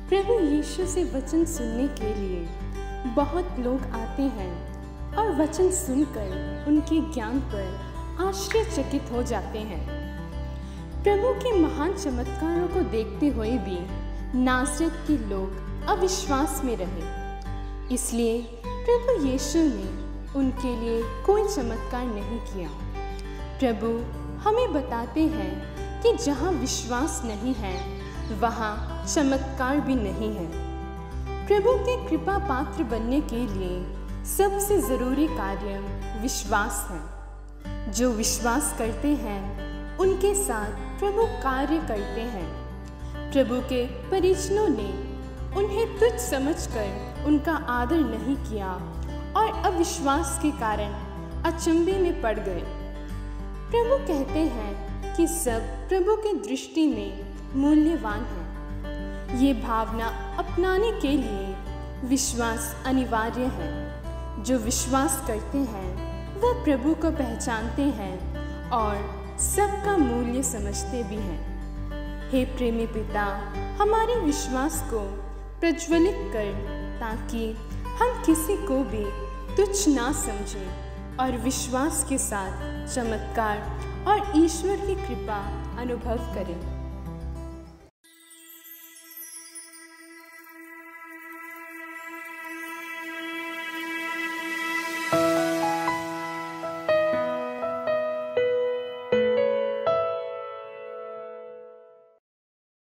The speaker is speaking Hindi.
प्रभु यीशु से वचन सुनने के लिए बहुत लोग आते हैं और वचन सुनकर उनके ज्ञान पर आश्चर्यचकित हो जाते हैं। प्रभु के महान चमत्कारों को देखते हुए भी नासरत के लोग अविश्वास में रहे, इसलिए प्रभु यीशु ने उनके लिए कोई चमत्कार नहीं किया। प्रभु हमें बताते हैं कि जहाँ विश्वास नहीं है वहाँ चमत्कार भी नहीं है। प्रभु के कृपा पात्र बनने के लिए सबसे ज़रूरी कार्य विश्वास है। जो विश्वास करते हैं उनके साथ प्रभु कार्य करते हैं। प्रभु के परिजनों ने उन्हें तुच्छ समझकर उनका आदर नहीं किया और अविश्वास के कारण अचंभे में पड़ गए। प्रभु कहते हैं कि सब प्रभु की दृष्टि में मूल्यवान है। ये भावना अपनाने के लिए विश्वास अनिवार्य है। जो विश्वास करते हैं वह प्रभु को पहचानते हैं और सबका मूल्य समझते भी हैं। हे प्रेमी पिता, हमारे विश्वास को प्रज्वलित कर ताकि हम किसी को भी तुच्छ ना समझें और विश्वास के साथ चमत्कार और ईश्वर की कृपा अनुभव करें।